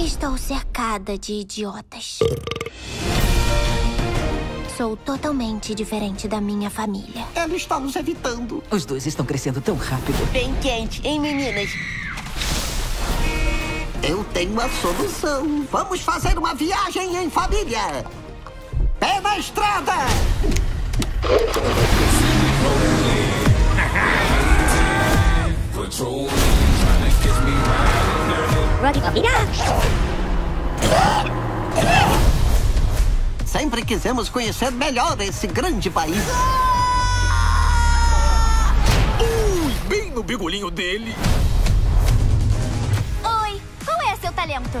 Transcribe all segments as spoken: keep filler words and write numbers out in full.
Estou cercada de idiotas. Sou totalmente diferente da minha família. Ela está nos evitando. Os dois estão crescendo tão rápido. Bem quente, hein, meninas? Eu tenho a solução. Vamos fazer uma viagem em família. Pé na estrada! Sempre quisemos conhecer melhor esse grande país. Ui, bem no bigolinho dele. Oi, qual é seu talento?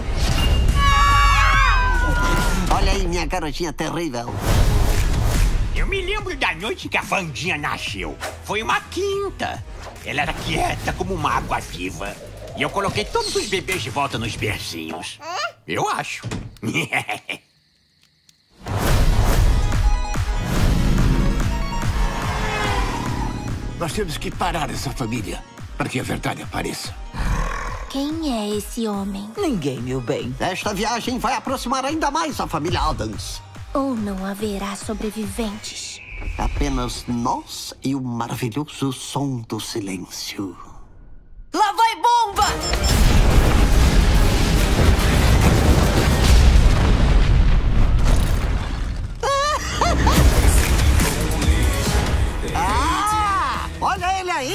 Olha aí, minha garotinha terrível. Eu me lembro da noite que a Vandinha nasceu. Foi uma quinta. Ela era quieta como uma água viva. E eu coloquei todos os bebês de volta nos bercinhos. Eu acho. Nós temos que parar essa família para que a verdade apareça. Quem é esse homem? Ninguém, meu bem. Esta viagem vai aproximar ainda mais a família Addams. Ou não haverá sobreviventes? Apenas nós e o maravilhoso som do silêncio. Lá vai bomba! Ah! Olha ele aí!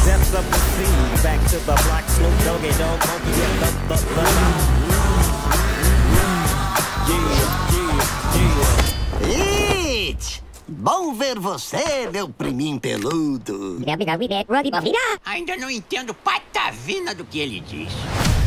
It! Bom ver você, meu priminho peludo. Ainda não entendo patavina do que ele diz.